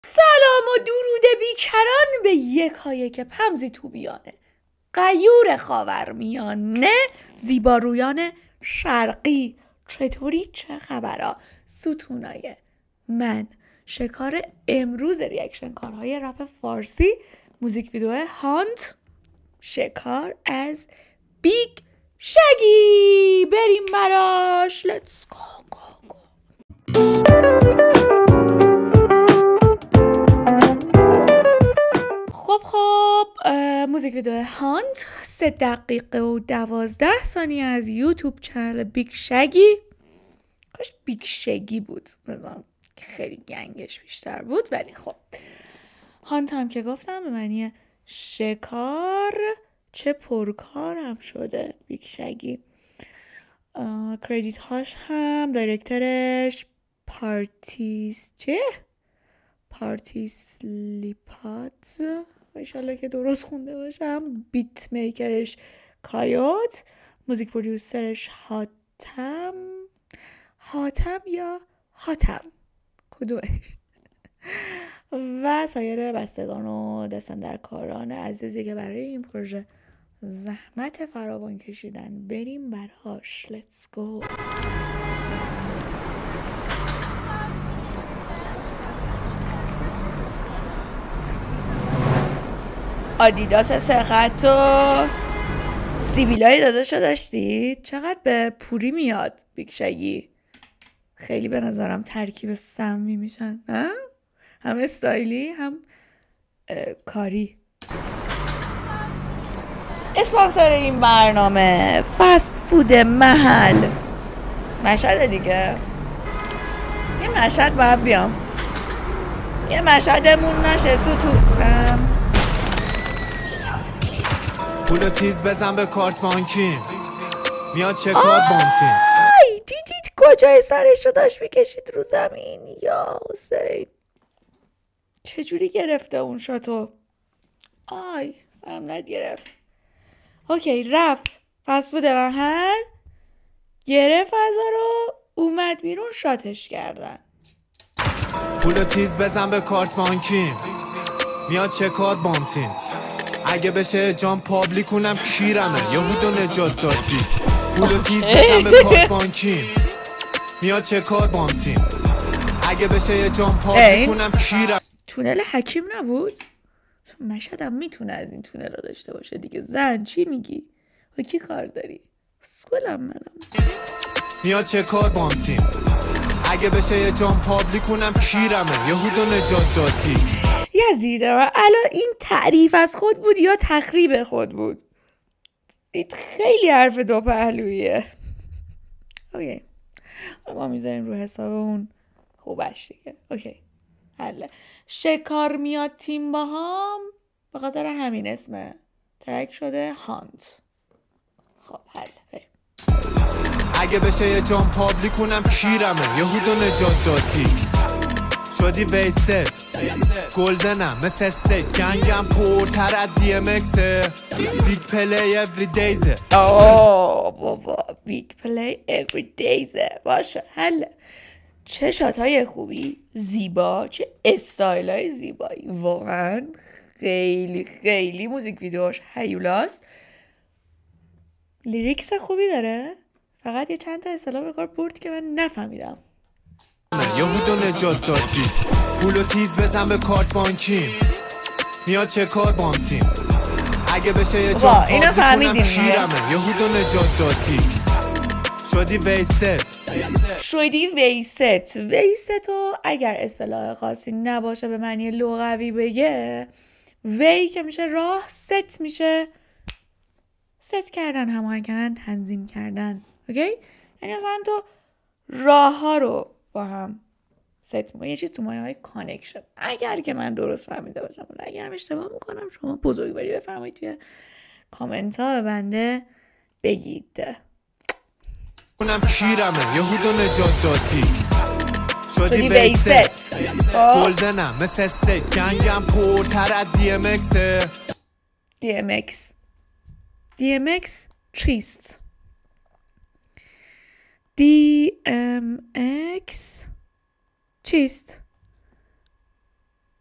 سلام و درود بیکران به یکایک پمزی توبیانه غیور خاورمیانه زیبارویان شرقی. چطوری؟ چه خبرها؟ ستونای من شکار امروز ریاکشن کارهای رپ فارسی موزیک ویدیو هانت شکار از بیگ شگی. بریم براش. Let's go. خب موزیک ویدیو هانت 3 دقیقه و 12 ثانیه از یوتیوب چنل بیگ شگی. کاش بیگ شگی بود، مثلا خیلی گنگش بیشتر بود، ولی خب هانت هم که گفتم به معنی شکار. چه پرکارم شده بیگ شگی. کردیت هاش هم دایرکترش پارتیسلیپات، انشالله که درست خونده باشم. بیت میکرش کایوت، موزیک پرودیوسرش حاتم یا حاتم کدومش و سایر بستگان و دستندرکاران عزیزی که برای این پروژه زحمت فراوان کشیدن. بریم براش. Let's go. آدیداس 3 خط و سیبیلای داداشو داشتی؟ چقدر به پوری میاد بیگ شگی. خیلی به نظرم ترکیب سمی میشن، هم استایلی هم کاری. اسپانسر این برنامه فست فود محل مشهد دیگه. یه مشهد باید بیام، یه مشهدمون نشه ستونم. پولو تیز بزن به کارت بانکی میاد چکات بانتین. دیدید کجای سرشو داشت میکشید رو زمین؟ یا حسین چجوری گرفته اون شاتو؟ سرم نگرفت. اوکی رفت پس بوده محل، گرفت ازا رو، اومد بیرون، شاتش کردن. پولو تیز بزن به کارت بانکی میاد چکات بانتین. اگه بشه جام پابلیک کنم کیرمه یهودو نجات دادی. پولو تیز بزن به کارت بانکی میاد چکات بانتین. اگه بشه یه جام پابلیک کنم کیرمه. تونل حکیم نبود؟ مشهدم میتونه از این تونل رو داشته باشه دیگه. زن چی میگی؟ با کی کار داری؟ سکولم منم. میاد چکات بانتین. اگه بشه یه جام پابلیک کنم کیرمه یهودو نجات دادی. یزیده من الان این تعریف از خود بود یا تخریب خود بود؟ این خیلی حرف دو پهلویه. اوکی ما میذاریم رو حسابمون خوبش دیگه. اوکی حله. شکار میاد تیم با هم، به خاطر همین اسمه ترک شده هانت. خب حله. اگه بشه یه جام پابلیک کنم کیرمه یهودو نجات دادی. شدی ویست گلدنم مثل استیت گنگم پرتر از دی ام اکسه. بیگ پلی اوری دیزه. بابا بیگ پلی اوری دیزه. باشه حله. چه شاتای خوبی، زیبا، چه استایلای زیبایی. واقعا خیلی خیلی موزیک ویدیوش هیولاست. لیریکس خوبی داره، فقط یه چند تا اصطلاح به کار برد که من نفهمیدم. یهودو نجات دادی. پولو تیز بزن به کارت بانکی میاد چکات بانتین. اگه بشه یه جام اینو فهمیدیم کیرمه یهودو نجات دادی. شدی ویستو اگر اصطلاح خاصی نباشه به معنی لغوی بگه، وی که میشه راه، ست میشه ست کردن، هماهنگ کردن، تنظیم کردن. اوکی؟ یعنی اصلا تو راه ها رو با هم ست میکنی، یه چیز تو مایه های کانکشن. اگر که من درست فهمیده باشم، ولی اگر هم اشتباه میکنم شما بزرگواری بفرمایید توی کامنت ها به بنده بگید. اونم کیرمه یهودو نجات دادی. شدی ویست گلدنم مثل استیت گنگم پرتر از دی ام اکسه. دی ام اکس چیست؟ دی ام اکس چیست؟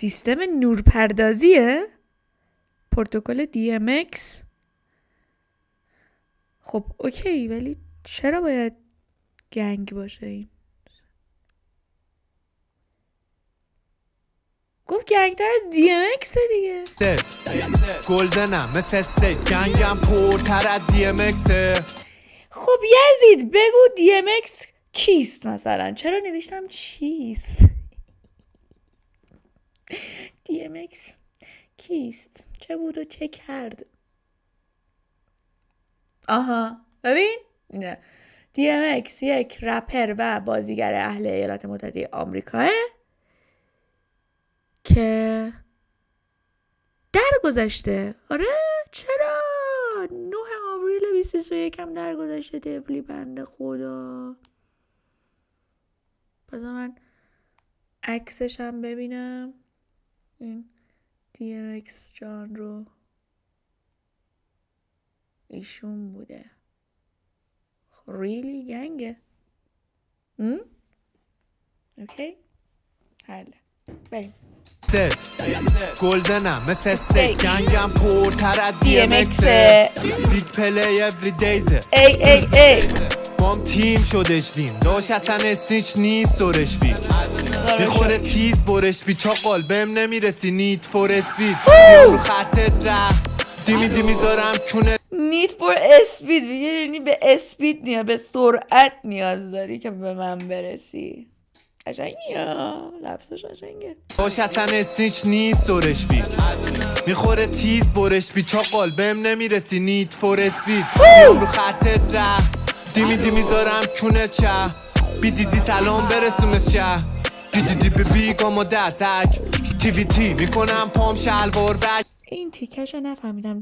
سیستم نورپردازیه؟ پروتکل DMX؟ خب اوکی، ولی چرا باید گنگ باشه این؟ گفت گنگتر از DMX دیگه. گلدنم مثل ست، گنگم پرتر از DMX. خب یزید بگو DMX کیست مثلا؟ چرا نوشتم چیست؟ DMX کیست؟ چه بود و چه کرد؟ آها ببین نه، DMX یک رپر و بازیگر اهل ایالات متحده آمریکاه که درگذشته. آره چرا 9 آوریل 2021 هم درگذشته دفلی بنده خدا. پس من عکسش هم ببینم این DMX جان رو. ایشون بوده. ریلی گنگه. اوکی حالا بریم. گلدنم مثل ست، گنگم پرتر از DMX. بیگ پلی every days. ای بام تیم شدش وین، داشت اصلا اسنیچ نیست سرش بید. میخوره تیز برش بی چاقال بهم نمیرسی نیت فور اسپید. بیام رو خطت رفت دیمی میذارم کونه. نیت فور اسپید یعنی به اسپید نیاز، به سرعت نیاز داری که به من برسی. قشنگه، لفظش قشنگه. باش اصلا اسنیچ نیست سرش بید. میخوره تیز برش بی چاقال بهم نمیرسی نیت فور اسپید. بیام رو خطت رفت دیمی میذارم کونه چه. بیدیدی سلام برسونش شه. دیدی به بیگام و دستک TVT میکنم پام شلوار بک. این تیکش رو نفهمیدم.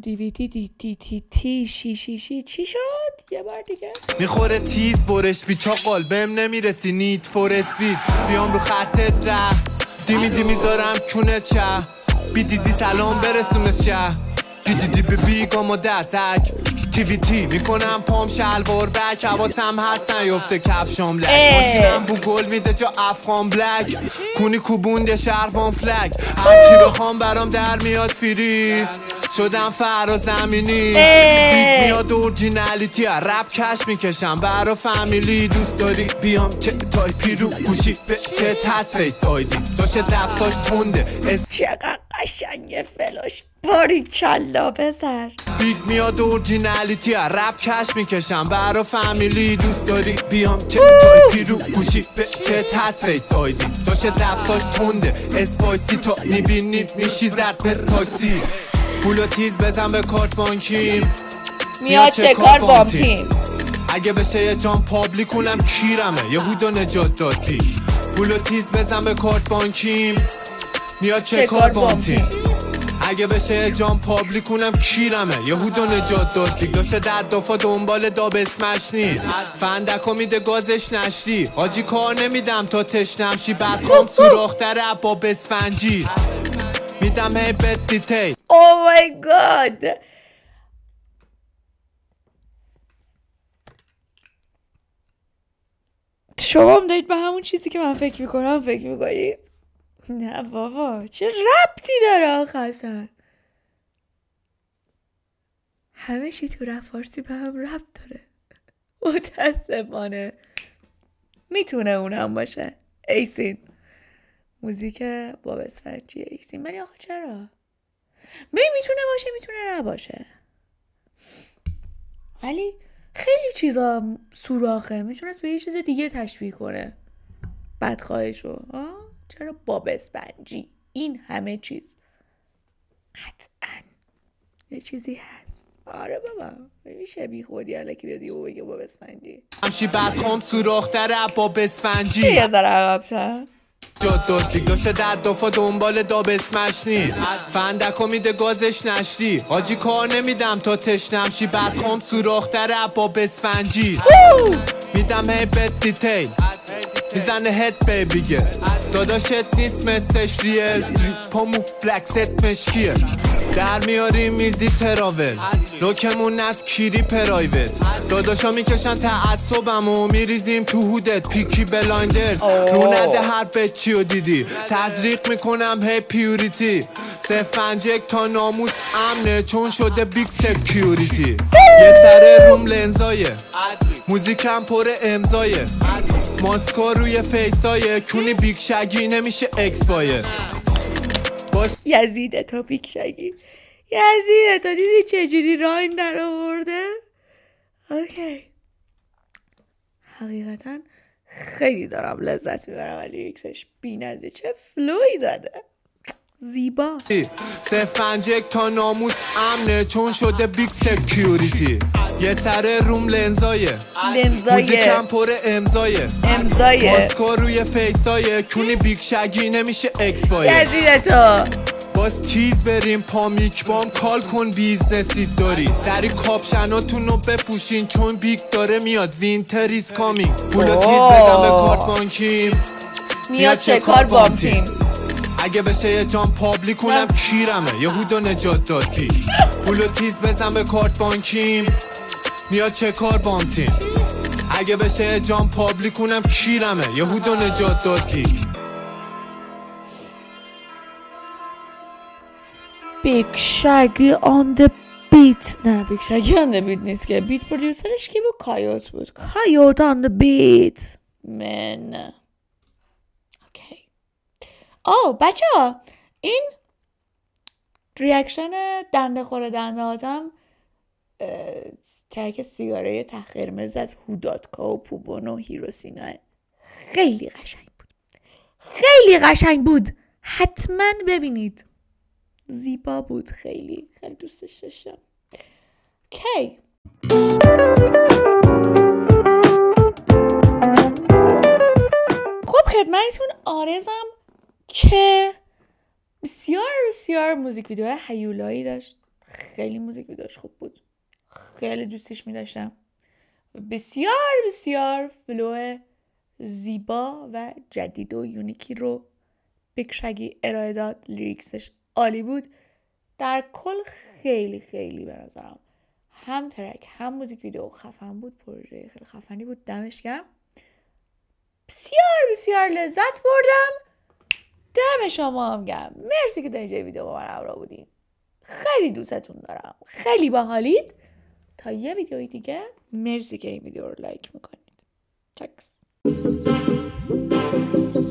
DVD چی شد؟ یه بار دیگه. میخوره تیز برش بی چاقال بهم نمیرسی نیت فور اسپید. بیام رو خطت رفت دیمی میذارم کونه چه. بیدیدی سلام برسونش شه. دیدی به بیگام و دستک TVT میکنم پام شلوار بک. حواسم هست نیفته کفشام لک. ماشینم بو گل میده جا افغان بلک. کونی کوبونده شهربان فلک. هرچی بخوام برام در میاد فری. شدم فرا زمینی. بیگ میاد اورجینالیتی. رپ کش میکشم برا فامیلی. دوست داری بیام چه تایپی رو گوشی به چه تس فیس آیدی. داشته دفساش تونده چقدر قشنگه فلاش. باریکلا پسر. بیگ میاد اورجینالیتی. رپ کش میکشم برا فامیلی. دوست داری بیام چه تایپی رو گوشی به چه تس فیس آیدی. داشته دفساش تونده اسپایسی تا میبینید میشی زد به تاکسی. پولو تیز بزن به کارت بانکیم. میاد چه کار بام تیم. اگه بشه یه جام پابلیک کنم کیرمه. یهودو نجات داد پیک. پولو تیز بزن به کارت بانکیم. میاد چه کار بام تیم. اگه بشه یه جام پابلیک کنم کیرمه. یهودو نجات داد پیک. داشته در دفعه دنبال داب اسمش نی. فندکو میده گازش نشتی. آجی کار نمیدم تا تشنم شی. بعد خام سوراختره با بسفنجی. میدم هی بد دیتیل. او مای گاد. شما هم دارید به همون چیزی که من فکر میکنم فکر میکنید؟ نه بابا چه ربطی داره آخه اصلا؟ همه چی تو رپ فارسی به هم ربط داره. متاسفانه. میتونه اونم باشه ایسین. موزیک باب اسفنجی ایسین. ولی آخه چرا؟ میتونه باشه میتونه نباشه. ولی خیلی چیزا سوراخه. میتونست به یه چیز دیگه تشبیه کنه بدخواهشو. چرا باب اسفنجی؟ این همه چیز قطعا یه چیزی هست. آره بابا میشه بی خودی الکی بیاد یهو بگه باب اسفنجی. همشی بدخوام سوراختره باب اسفنجی. یه ذره عقب‌تر جاد داد دیگ داشته در دفعه دنبال داب اسمش نی. فندکو میده گازش نشتی. آجی کار نمیدم تا تشنم شی. بدخوام سوراختره باب اسفنجی. میدم هی بد دیتیل. میزنه هد بیبیگه. داداشت نیست مسش ریل. پامو بلک ست مشکیه. در میاریم میزی تراول لوکمون از کیری پرایوت داداشا میکشن تعصبمو میریزیم تو هودت پیکی بلایندرز رو نده هر بچیو دیدی تزریق میکنم هی پیوریتی 051 تا ناموس امنه چون شده بیگ سکیوریتی یه سر روم لنزایه موزیکم پر امضایه ماسکا روی فیسایه کونی بیگ شگی نمیشه اکسپایر یزیده تا بیگ شگی یزیده تا دیدی چجوری رایم در آورده. اوکی حقیقتا خیلی دارم لذت میبرم ولی لیریکسش بی‌نظیر چه فلوی داده زیبا 051 تا ناموس امنه چون شده بیگ سکیوریتی یه سر روم لنزایه موزیکم پر امضایه ماسکا روی فیسایه کونی بیگ شگی نمیشه اکسپایر یزیده تا باز تیز بریم پا میکبام کال کن بیزنسی داری سری کاپشناتونو بپوشین چون بیگ داره میاد وینتریز کامینگ پولو تیز بزن به کارت بانکیم میاد چه کار بام تیم اگه بشه یه جام پابلیکونم کیرمه یهودو نجات داد پیک پولو تیز بزن به کارت بانکیم میاد چه کار بام تیم اگه بشه یه جام پابلیکونم کیرمه یهودو نجات داد پیک بیگ شگی آن د بیت نه بیگ شگی آن د بیت نیست که بیت پرودیوسرش کی بود کایوت بود کایوت آن د بیت من اوکی بچه ها این ریاکشن دنده خوره دنده هاتم ترک سیگاره ته قرمز از هوداتکا و پوبون و هیروسینا خیلی قشنگ بود حتما ببینید زیبا بود خیلی دوستش داشتم. اوکی خب خدمتتون آرزم که بسیار موزیک ویدیو هیولایی داشت خیلی موزیک ویدیوش خوب بود خیلی دوستش می داشتم بسیار فلو زیبا و جدید و یونیکی رو بیگ شگی ارائه داد لیریکسش عالی بود در کل خیلی به نظرم هم ترک هم موزیک ویدیو خفن بود پروژه خیلی خفنی بود دمش گرم بسیار لذت بردم دم شما هم گرم مرسی که در اینجای ویدیو با من همراه بودین خیلی دوستتون دارم خیلی باحالید تا یه ویدیوی دیگه مرسی که این ویدیو رو لایک میکنید چکس